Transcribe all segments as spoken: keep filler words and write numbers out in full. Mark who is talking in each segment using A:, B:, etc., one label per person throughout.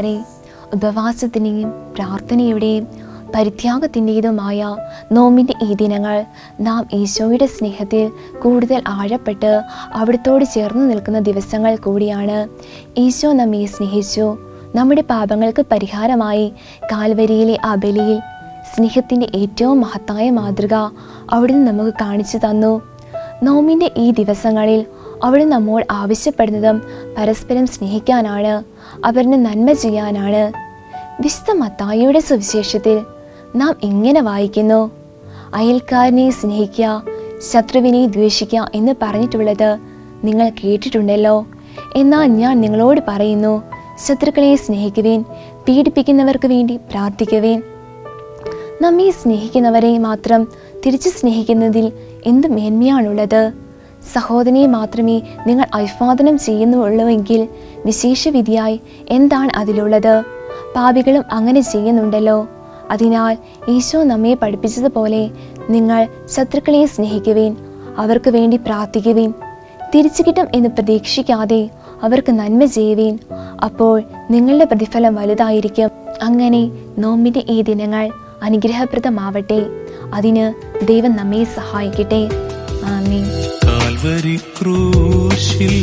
A: പ്രിയപ്പെട്ടവരെ, ഉപവാസത്തിൻ്റെയും പ്രാർത്ഥനയുടെയും പരിത്യാഗത്തിൻ്റെതുമായ നോമ്പിൻ്റെ ഈ ദിനങ്ങൾ നാം ഈശോയുടെ സ്നേഹത്തിൽ കൂടുതൽ ആഴപ്പെട്ട് അവിടുത്തോട് ചേർന്ന് നിൽക്കുന്ന ദിവസങ്ങൾ കൂടിയാണ്. ഈശോ നമ്മെ സ്നേഹിച്ചു. നമ്മുടെ പാപങ്ങൾക്ക് പരിഹാരമായി കാൽവരിയിലെ ആ ബലിയിൽ സ്നേഹത്തിൻ്റെ ഏറ്റവും മഹത്തായ മാതൃക അവിടുന്ന് നമുക്ക് കാണിച്ചു തന്നു. നോമ്പിൻ്റെ ഈ ദിവസങ്ങളിൽ അവിടെ നമ്മോട് ആവശ്യപ്പെടുന്നതും പരസ്പരം സ്നേഹിക്കാനാണ്, അവരിന് നന്മ ചെയ്യാനാണ്. വിശുദ്ധ മത്തായിയുടെ സുവിശേഷത്തിൽ നാം ഇങ്ങനെ വായിക്കുന്നു: അയൽക്കാരനെ സ്നേഹിക്കുക, ശത്രുവിനെ ദ്വേഷിക്കുക എന്ന് പറഞ്ഞിട്ടുള്ളത് നിങ്ങൾ കേട്ടിട്ടുണ്ടല്ലോ. എന്നാൽ ഞാൻ നിങ്ങളോട് പറയുന്നു, ശത്രുക്കളെ സ്നേഹിക്കുവേൻ, പീഡിപ്പിക്കുന്നവർക്ക് വേണ്ടി പ്രാർത്ഥിക്കുവേൻ. നമ്മെ സ്നേഹിക്കുന്നവരെ മാത്രം തിരിച്ചു സ്നേഹിക്കുന്നതിൽ എന്ത് മേന്മയാണുള്ളത്? സഹോദരനെ മാത്രമേ നിങ്ങൾ അഭിവാദനം ചെയ്യുന്നുള്ളൂവെങ്കിൽ വിശേഷവിധിയായി എന്താണ് അതിലുള്ളത്? പാപികളും അങ്ങനെ ചെയ്യുന്നുണ്ടല്ലോ. അതിനാൽ ഈശോ നമ്മെ പഠിപ്പിച്ചതുപോലെ നിങ്ങൾ ശത്രുക്കളെ സ്നേഹിക്കുവേൻ, അവർക്ക് വേണ്ടി പ്രാർത്ഥിക്കുവേൻ. തിരിച്ചു കിട്ടും എന്ന് പ്രതീക്ഷിക്കാതെ അവർക്ക് നന്മ ചെയ്യുവേൻ. അപ്പോൾ നിങ്ങളുടെ പ്രതിഫലം വലുതായിരിക്കും. അങ്ങനെ നോമ്പിൻ്റെ ഈ ദിനങ്ങൾ അനുഗ്രഹപ്രദമാവട്ടെ. അതിന് ദൈവം നമ്മെ സഹായിക്കട്ടെ. ആമേൻ.
B: കാൽവരി ക്രൂശിൽ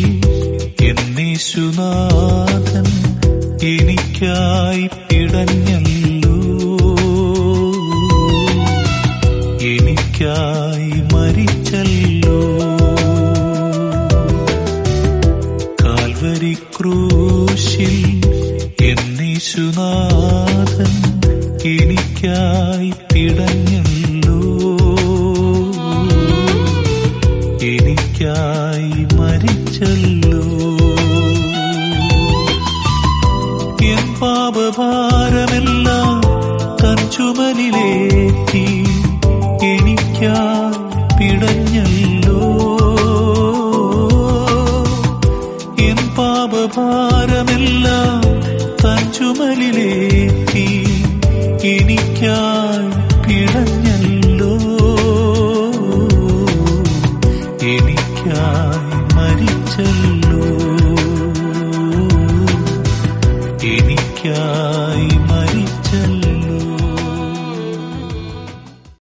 B: യേശുനാഥൻ എനിക്കായി പിടഞ്ഞല്ലോ, എനിക്കായി മരിച്ചല്ലോ. കാൽവരി ക്രൂശിൽ യേശുനാഥൻ എനിക്കായി പിടഞ്ഞല്ലോ, എനിക്കായി മരിച്ചല്ലോ. എൻ പാപഭാരമെല്ലാം തൻ ചുമലിലേറ്റി എനിക്കായി പിടഞ്ഞല്ലോ, എൻ പാപഭാരമെല്ലാം തൻ ചുമലിലേറ്റി എനിക്കായി